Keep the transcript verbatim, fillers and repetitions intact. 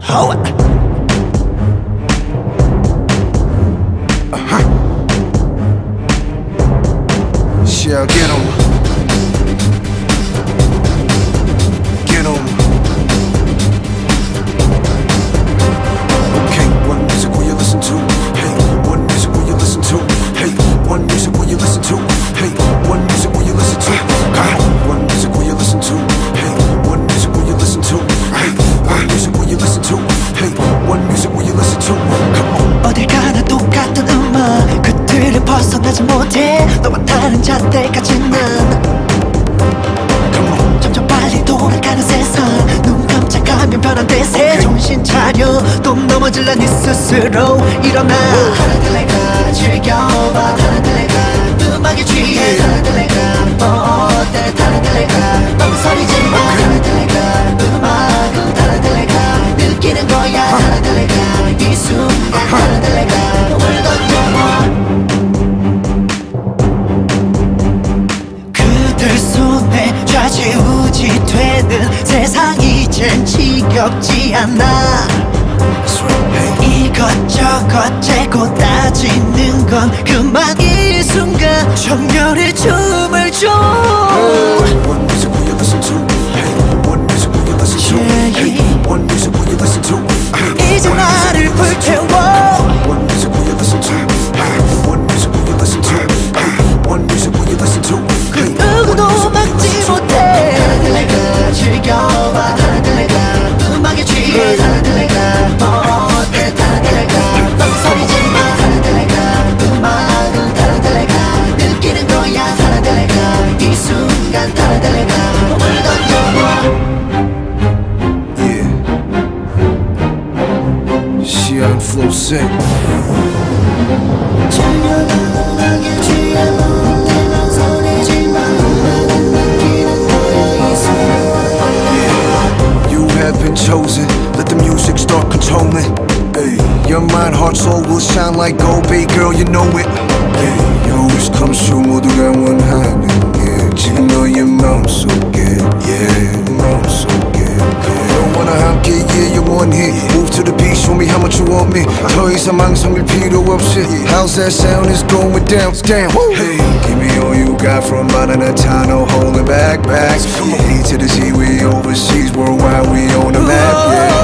Oh. Uh-huh. Yeah, get 'em. Get 'em. Okay, what music will you listen to? Hey, what music will you listen to? Hey, what music will you listen to? Hey, what music will you listen to? Come on, what music will you listen to? Hey, what music will you listen to? Hey, what music will you listen to? Hey, what music will you listen to? Come on. 어딜 가나 똑같은 음악 그 틀을 벗어나지 못해 너와 다른 잣대까지는 점점 빨리 돌아가는 세상 눈 깜짝하면 변한 대세 정신 차려 또 넘어질라 네 스스로 일어나 타란탈레가 즐겨봐 타란탈레가 음악에 취해 타란탈레가 뭐 어때 타란탈레가 너무 소리지 마 타란탈레가 음악은 타란탈레가 느끼는 거야 타란탈레가 이 순간 타란탈레가 물 던져봐 그들 손에 좌지우지 되는 세상 이젠 지겹지 않아 이것저것 재고 따지는 건 그만 이 순간 정열의 춤을 줘 What music will you listen to? Hey, what music will you listen to? Hey, what music will you listen to? 이제 나를 불태워 What music will you listen to? Hey, what music will you listen to? Hey, what music will you listen to? 그 누구도 막지 못해 타란탈레가 즐겨봐 타란탈레가 음악에 취해 타란탈레가 뭐 어때 타란탈레가 너무 소리지 마 타란탈레가 음악은 타란탈레가 느끼는 거야 타란탈레가 이 순간 타란탈레가 물 던져봐 Aziatix Flowsik. You have been chosen. Let the music start controlling. Hey, your mind, heart, soul will shine like gold, babe girl. You know it. Hey, your wish comes true. 모두가 원하는 게 지금 너의 마음속에. Yeah, 마음속에. Don't wanna 함께 yeah you want hit Move to the beat show me how much you want me 더 이상 망설일 필요 없이 How's that sound is going down down Hey give me all you got from out of the time no holding back back A to the Z we overseas worldwide we on the map yeah